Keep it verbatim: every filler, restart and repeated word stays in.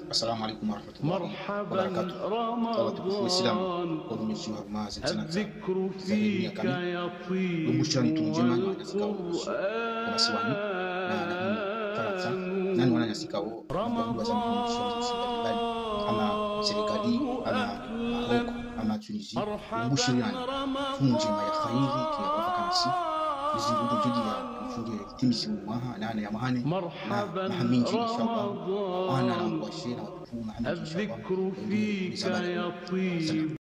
السلام عليكم ورحمة الله وبركاته. طلبة الإسلام ورمجي ورما زلتنا زهرية كامل ومشاني تنجما ونزكاو وشي ومسواني na na Faransa nani wananyasika wao za mbalimbali ama serikali ama Morocco ama Tunisia mushiriani funjima ya khairi kia wafakansi zizuru jidi ya funge timisi mwaha na ana ya mahane na mahaminji inshallah wana na kuashira na kufu mahaminji inshallah